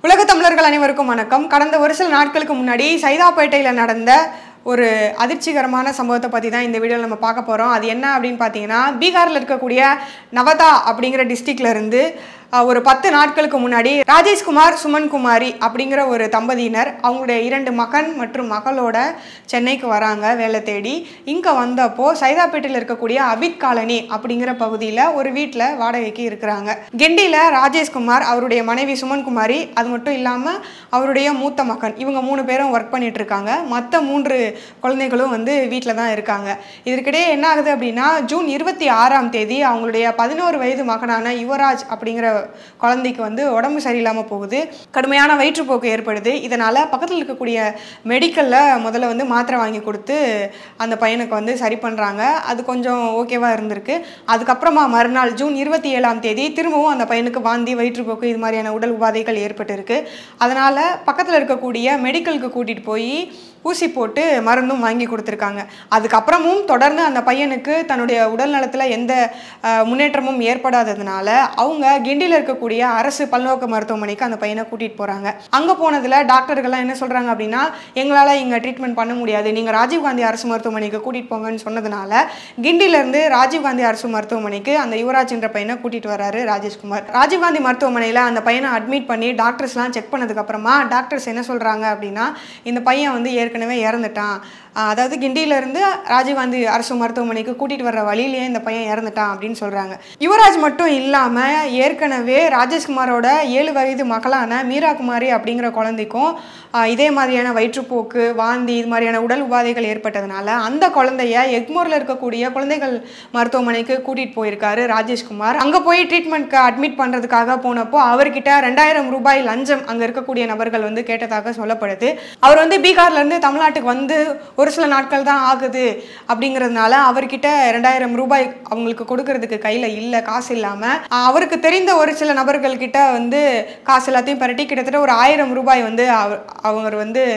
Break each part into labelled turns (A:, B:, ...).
A: உலக தமிழர்கள் அனைவருக்கும் வணக்கம். கடந்த ஒரு சில நாட்களுக்கு முன்னாடி சைதாப்பேட்டையில் நடந்த ஒரு அதிர்ச்சிகரமான சம்பவத்தை பற்றி தான் இந்த வீடியோவில் நம்ம பார்க்க போகிறோம். அது என்ன அப்படின்னு பார்த்தீங்கன்னா, பீகாரில் இருக்கக்கூடிய நவதா அப்படிங்கிற டிஸ்ட்ரிக்ட்ல இருந்து ஒரு 10 நாட்களுக்கு முன்னாடி ராஜேஷ்குமார் சுமன்குமாரி அப்படிங்கிற ஒரு தம்பதியினர் அவங்களுடைய 2 மகன் மற்றும் மகளோட சென்னைக்கு வராங்க வேலை தேடி. இங்கே வந்தப்போ சைதாப்பேட்டையில் இருக்கக்கூடிய அபித் காலனி அப்படிங்கிற பகுதியில் ஒரு வீட்டில் வாடகைக்கு இருக்கிறாங்க. கிண்டியில் ராஜேஷ்குமார், அவருடைய மனைவி சுமன்குமாரி, அது மட்டும் இல்லாமல் அவருடைய மூத்த மகன், இவங்க 3 பேரும் ஒர்க் பண்ணிட்டு இருக்காங்க. மற்ற 3 குழந்தைகளும் வீட்டில் தான் இருக்காங்க. இதற்கிடையே என்ன ஆகுது அப்படின்னா, ஜூன் 26ஆம் தேதி அவங்களுடைய 11 வயது மகனான யுவராஜ் அப்படிங்கிற குழந்தைக்கு உடம்பு சரியில்லாமல் போகுது. கடுமையான வயிற்றுப்போக்கு ஏற்படுது. இதனால் பக்கத்தில் இருக்கக்கூடிய மெடிக்கலில் முதல்ல மாத்திரை வாங்கி கொடுத்து அந்த பையனுக்கு சரி பண்ணுறாங்க. அது கொஞ்சம் ஓகேவாக இருந்திருக்கு. அதுக்கப்புறமா மறுநாள் ஜூன் 27ஆம் தேதி திரும்பவும் அந்த பையனுக்கு வாந்தி, வயிற்றுப்போக்கு, இது மாதிரியான உடல் உபாதைகள் ஏற்பட்டிருக்கு. அதனால் பக்கத்தில் இருக்கக்கூடிய மெடிக்கலுக்கு கூட்டிகிட்டு போய் ஊசி போட்டு மருந்தும் வாங்கி கொடுத்துருக்காங்க. அதுக்கப்புறமும் தொடர்ந்து அந்த பையனுக்கு தன்னுடைய உடல் நலத்தில் எந்த முன்னேற்றமும் ஏற்படாததுனால அவங்க கிண்டியில் இருக்கக்கூடிய அரசு பல்நோக்கு மருத்துவமனைக்கு அந்த பையனை கூட்டிகிட்டு போகிறாங்க. அங்கே போனதில் டாக்டர்கள்லாம் என்ன சொல்கிறாங்க அப்படின்னா, எங்களால் இங்கே ட்ரீட்மெண்ட் பண்ண முடியாது, நீங்கள் ராஜீவ்காந்தி அரசு மருத்துவமனைக்கு கூட்டிகிட்டு போங்கன்னு சொன்னதுனால கிண்டியிலேருந்து ராஜீவ்காந்தி அரசு மருத்துவமனைக்கு அந்த யுவராஜ் என்ற பையனை கூட்டிகிட்டு வர்றாரு ராஜேஷ்குமார். ராஜீவ்காந்தி மருத்துவமனையில் அந்த பையனை அட்மிட் பண்ணி டாக்டர்ஸ்லாம் செக் பண்ணதுக்கப்புறமா டாக்டர்ஸ் என்ன சொல்கிறாங்க அப்படின்னா, இந்த பையன் ஏற்கனவே இறந்துட்டான். அதாவது கிண்டியிலேருந்து ராஜீவ்காந்தி அரசு மருத்துவமனைக்கு கூட்டிகிட்டு வர்ற வழியிலேயே இந்த பையன் இறந்துட்டான் அப்படின்னு சொல்கிறாங்க. யுவராஜ் மட்டும் இல்லாமல் ஏற்கனவே ராஜேஷ்குமாரோட 7 வயது மகளான மீராகுமாரி அப்படிங்கிற குழந்தைக்கும் இதே மாதிரியான வயிற்றுப்போக்கு, வாந்தி, இது மாதிரியான உடல் உபாதைகள் ஏற்பட்டதுனால அந்த குழந்தைய எக்மோரில் இருக்கக்கூடிய குழந்தைகள் மருத்துவமனைக்கு கூட்டிகிட்டு போயிருக்காரு ராஜேஷ்குமார். அங்கே போய் ட்ரீட்மெண்ட்க்கு அட்மிட் பண்ணுறதுக்காக போனப்போ அவர்கிட்ட 2000 ரூபாய் லஞ்சம் அங்கே இருக்கக்கூடிய நபர்கள் கேட்டதாக சொல்லப்படுது. அவர் பீகார்லேருந்து தமிழ்நாட்டுக்கு ஒரு சில நாட்கள் தான் ஆகுது அப்படிங்கிறதுனால அவர்கிட்ட 2000 ரூபாய் அவங்களுக்கு கொடுக்கறதுக்கு கையில் இல்லை, காசு இல்லாமல் அவருக்கு தெரிந்த ஒரு சில நபர்கள்கிட்ட காசு எல்லாத்தையும் பரட்டி கிட்டத்தட்ட ஒரு 1000 ரூபாய் அவர்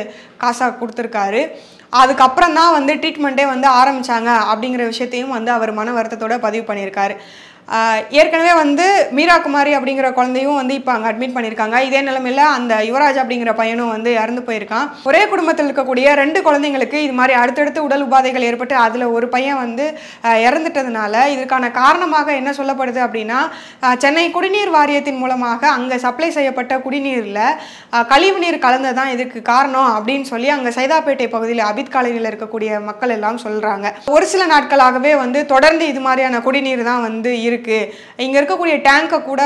A: காசாக கொடுத்துருக்காரு. அதுக்கப்புறம் தான் ட்ரீட்மெண்ட்டே ஆரம்பித்தாங்க அப்படிங்கிற விஷயத்தையும் அவர் மன வருத்தத்தோடு பதிவு பண்ணியிருக்காரு. ஏற்கனவே மீராகுமாரி அப்படிங்கிற குழந்தையும் இப்போ அங்கே அட்மிட் பண்ணியிருக்காங்க. இதே நிலைமையில் அந்த யுவராஜ் அப்படிங்கிற பையனும் இறந்து போயிருக்கான். ஒரே குடும்பத்தில் இருக்கக்கூடிய 2 குழந்தைங்களுக்கு இது மாதிரி அடுத்தடுத்து உடல் உபாதைகள் ஏற்பட்டு அதில் ஒரு பையன் இறந்துட்டதுனால இதற்கான காரணமாக என்ன சொல்லப்படுது அப்படின்னா, சென்னை குடிநீர் வாரியத்தின் மூலமாக அங்கே சப்ளை செய்யப்பட்ட குடிநீரில் கழிவுநீர் கலந்ததான் இதுக்கு காரணம் அப்படின்னு சொல்லி அங்கே சைதாப்பேட்டை பகுதியில் அபித் காலனியில் இருக்கக்கூடிய மக்கள் எல்லாம் சொல்கிறாங்க. ஒரு சில நாட்களாகவே தொடர்ந்து இது மாதிரியான குடிநீர் தான் இருக்கு. இங்கே இருக்கக்கூடிய டேங்கை கூட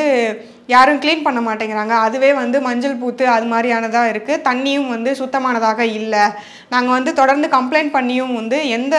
A: யாரும் க்ளீன் பண்ண மாட்டேங்கிறாங்க. அதுவே மஞ்சள் பூத்து அது மாதிரியானதாக இருக்குது. தண்ணியும் சுத்தமானதாக இல்லை. நாங்கள் தொடர்ந்து கம்ப்ளைண்ட் பண்ணியும் எந்த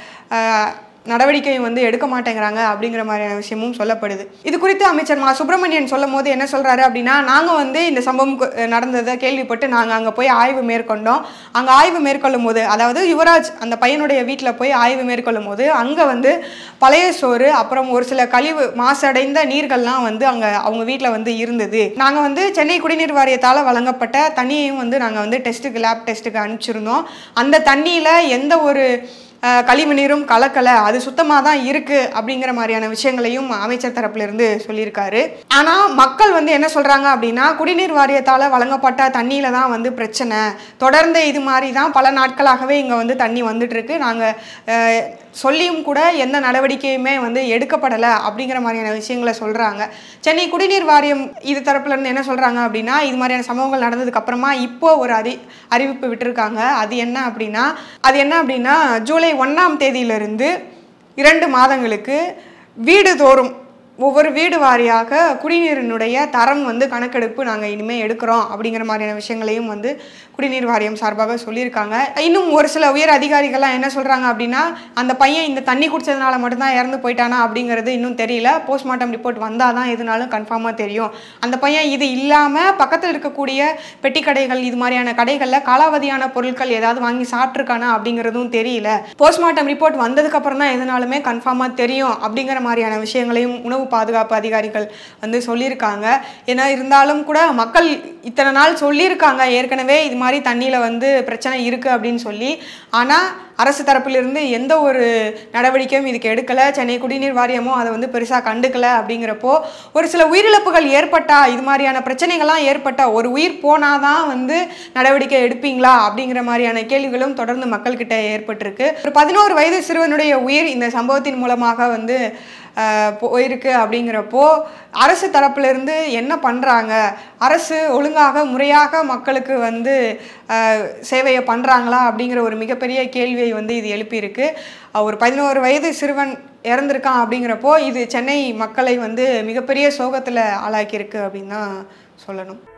A: நடவடிக்கையும் எடுக்க மாட்டேங்கிறாங்க அப்படிங்கிற மாதிரியான விஷயமும் சொல்லப்படுது. இது குறித்து அமைச்சர் மா சுப்பிரமணியன் சொல்லும் போது என்ன சொல்கிறாரு அப்படின்னா, நாங்கள் இந்த சம்பவம் நடந்ததை கேள்விப்பட்டு நாங்கள் அங்கே போய் ஆய்வு மேற்கொண்டோம். அங்கே ஆய்வு மேற்கொள்ளும் போது, அதாவது யுவராஜ் அந்த பையனுடைய வீட்டில் போய் ஆய்வு மேற்கொள்ளும் போது அங்கே பழைய சோறு, அப்புறம் ஒரு சில கழிவு மாசடைந்த நீர்கள்லாம் அங்கே அவங்க வீட்டில் இருந்தது. நாங்கள் சென்னை குடிநீர் வாரியத்தால் வழங்கப்பட்ட தண்ணியையும் நாங்கள் டெஸ்ட்டுக்கு, லேப் டெஸ்ட்டுக்கு அனுப்பிச்சிருந்தோம். அந்த தண்ணியில் எந்த ஒரு கழிவு நீரும் கலக்கலை, அது சுத்தமாக தான் இருக்குது அப்படிங்கிற மாதிரியான விஷயங்களையும் அமைச்சர் தரப்புலேருந்து சொல்லியிருக்காரு. ஆனால் மக்கள் என்ன சொல்கிறாங்க அப்படின்னா, குடிநீர் வாரியத்தால் வழங்கப்பட்ட தண்ணியில் தான் பிரச்சனை, தொடர்ந்து இது மாதிரி தான் பல நாட்களாகவே இங்கே தண்ணி வந்துட்டுருக்கு, நாங்கள் சொல்லியும் கூட எந்த நடவடிக்கையுமே எடுக்கப்படலை அப்படிங்கிற மாதிரியான விஷயங்களை சொல்கிறாங்க. சென்னை குடிநீர் வாரியம் இது தரப்புலேருந்து என்ன சொல்கிறாங்க அப்படின்னா, இது மாதிரியான சம்பவங்கள் நடந்ததுக்கப்புறமா இப்போ ஒரு அறிவிப்பு விட்டுருக்காங்க. அது என்ன அப்படின்னா ஜூலை 1ஆம் தேதியிலிருந்து 2 மாதங்களுக்கு வீடுதோறும் ஒவ்வொரு வீடு வாரியாக குடிநீரினுடைய தரம் கணக்கெடுப்பு நாங்கள் இனிமேல் எடுக்கிறோம் அப்படிங்கிற மாதிரியான விஷயங்களையும் குடிநீர் வாரியம் சார்பாக சொல்லியிருக்காங்க. இன்னும் ஒரு சில உயர் அதிகாரிகள்லாம் என்ன சொல்கிறாங்க அப்படின்னா, அந்த பையன் இந்த தண்ணி குடித்ததுனால மட்டும்தான் இறந்து போயிட்டானா அப்படிங்கிறது இன்னும் தெரியல. போஸ்ட்மார்ட்டம் ரிப்போர்ட் வந்தால் தான் எதுனாலும் கன்ஃபார்மாக தெரியும். அந்த பையன் இது இல்லாமல் பக்கத்தில் இருக்கக்கூடிய பெட்டி கடைகள், இது மாதிரியான கடைகளில் காலாவதியான பொருட்கள் ஏதாவது வாங்கி சாப்பிட்ருக்கானா அப்படிங்கிறதும் தெரியல. போஸ்ட்மார்ட்டம் ரிப்போர்ட் வந்ததுக்கப்புறம் தான் எதுனாலுமே கன்ஃபார்மாக தெரியும் அப்படிங்கிற மாதிரியான விஷயங்களையும் உணவு பாதுகாப்பு அதிகாரிகள் வந்து சொல்லியிருக்காங்க. ஏன்னா இருந்தாலும் கூட மக்கள் இத்தனை நாள் சொல்லியிருக்காங்க ஏற்கனவே இது மாதிரி தண்ணியில் வந்து பிரச்சனை இருக்குது அப்படின்னு சொல்லி. ஆனால் அரசு தரப்பிலிருந்து எந்த ஒரு நடவடிக்கையும் இதுக்கு எடுக்கலை. சென்னை குடிநீர் வாரியமும் அதை வந்து பெருசாக கண்டுக்கலை. அப்படிங்கிறப்போ ஒரு சில உயிரிழப்புகள் ஏற்பட்டால், இது மாதிரியான பிரச்சனைகள்லாம் ஏற்பட்டால், ஒரு உயிர் போனாதான் வந்து நடவடிக்கை எடுப்பீங்களா அப்படிங்கிற மாதிரியான கேள்விகளும் தொடர்ந்து மக்கள்கிட்ட ஏற்பட்டிருக்கு. ஒரு 11 வயது சிறுவனுடைய உயிர் இந்த சம்பவத்தின் மூலமாக வந்து போயிருக்கு. அப்படிங்கிறப்போ அரசு தரப்பிலிருந்து என்ன பண்ணுறாங்க, அரசு ஒழுங்காக முறையாக மக்களுக்கு வந்து சேவையை பண்ணுறாங்களா அப்படிங்கிற ஒரு மிகப்பெரிய கேள்வியை வந்து இது எழுப்பியிருக்கு. ஒரு 11 வயது சிறுவன் இறந்துருக்கான் அப்படிங்கிறப்போ இது சென்னை மக்களை வந்து மிகப்பெரிய சோகத்தில் ஆளாக்கியிருக்கு அப்படின்னு தான் சொல்லணும்.